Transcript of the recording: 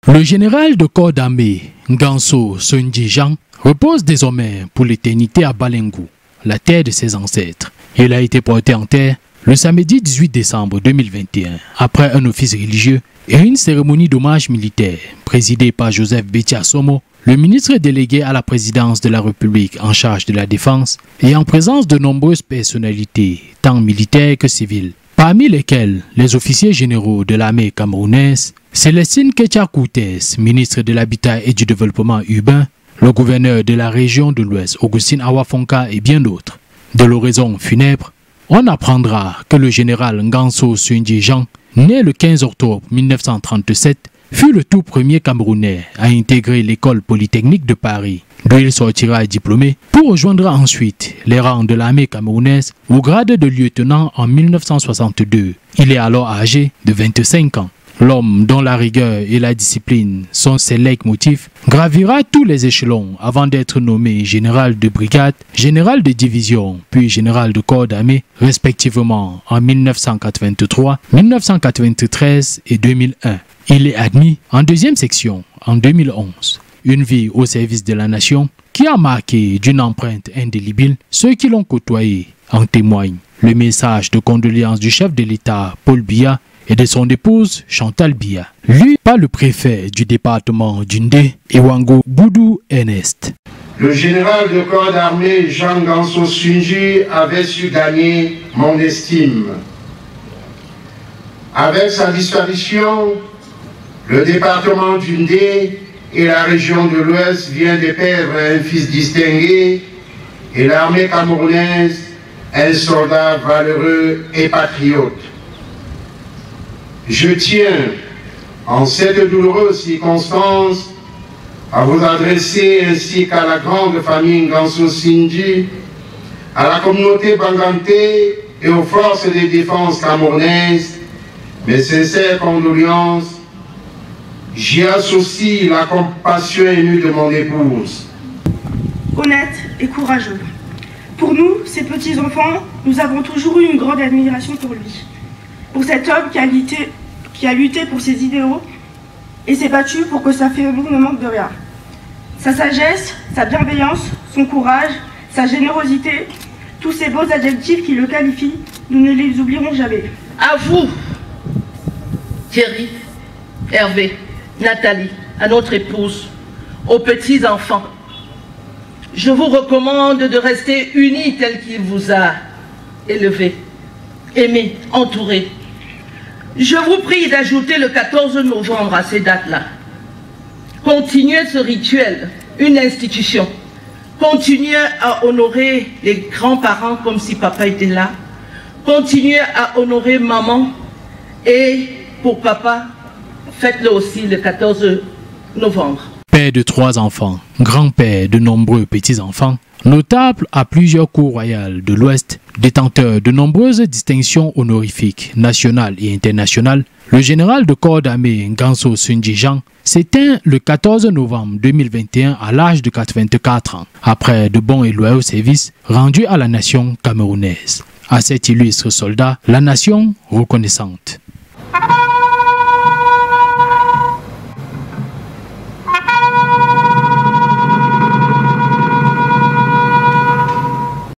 Le général de corps d'armée Nganso Sunji-Jean repose désormais pour l'éternité à Balengu, la terre de ses ancêtres. Il a été porté en terre le samedi 18 décembre 2021, après un office religieux et une cérémonie d'hommage militaire présidée par Joseph Betia Somo, le ministre délégué à la présidence de la République en charge de la défense et en présence de nombreuses personnalités, tant militaires que civiles, parmi lesquels les officiers généraux de l'armée camerounaise, Célestine Ketcha-Koutès, ministre de l'Habitat et du Développement urbain, le gouverneur de la région de l'Ouest, Augustine Awafonka et bien d'autres. De l'oraison funèbre, on apprendra que le général Nganso Sunji-Jean, né le 15 octobre 1937, fut le tout premier Camerounais à intégrer l'école polytechnique de Paris, d'où il sortira diplômé pour rejoindre ensuite les rangs de l'armée camerounaise au grade de lieutenant en 1962. Il est alors âgé de 25 ans. L'homme dont la rigueur et la discipline sont ses leitmotifs gravira tous les échelons avant d'être nommé général de brigade, général de division, puis général de corps d'armée, respectivement en 1983, 1993 et 2001. Il est admis en deuxième section en 2011. Une vie au service de la nation qui a marqué d'une empreinte indélébile ceux qui l'ont côtoyé. En témoigne le message de condoléances du chef de l'État Paul Biya et de son épouse Chantal Biya, lu par le préfet du département d'Undé, Ewango Boudou Ernest. Le général de corps d'armée Jean Nganso Sunji avait su gagner mon estime. Avec sa disparition, le département d'Undé et la région de l'Ouest vient de perdre un fils distingué et l'armée camerounaise un soldat valeureux et patriote. Je tiens, en cette douloureuse circonstance, à vous adresser ainsi qu'à la grande famille Nganso Sunji, à la communauté banganté et aux forces de défense camerounaises, mes sincères condoléances. J'y associe la compassion émue de mon épouse. Honnête et courageux. Pour nous, ses petits-enfants, nous avons toujours eu une grande admiration pour lui. Pour cet homme qui a lutté pour ses idéaux et s'est battu pour que sa famille ne manque de rien. Sa sagesse, sa bienveillance, son courage, sa générosité, tous ces beaux adjectifs qui le qualifient, nous ne les oublierons jamais. À vous, Thierry, Hervé, Nathalie, à notre épouse, aux petits-enfants, je vous recommande de rester unis tel qu'il vous a élevés, aimés, entourés. Je vous prie d'ajouter le 14 novembre à ces dates-là. Continuez ce rituel, une institution. Continuez à honorer les grands-parents comme si papa était là. Continuez à honorer maman. Et pour papa, faites-le aussi le 14 novembre. Père de 3 enfants, grand-père de nombreux petits-enfants, notable à plusieurs cours royales de l'Ouest, détenteur de nombreuses distinctions honorifiques nationales et internationales, le général de corps d'armée Nganso Sunji-Jean s'éteint le 14 novembre 2021 à l'âge de 84 ans, après de bons et loyaux services rendus à la nation camerounaise. À cet illustre soldat, la nation reconnaissante.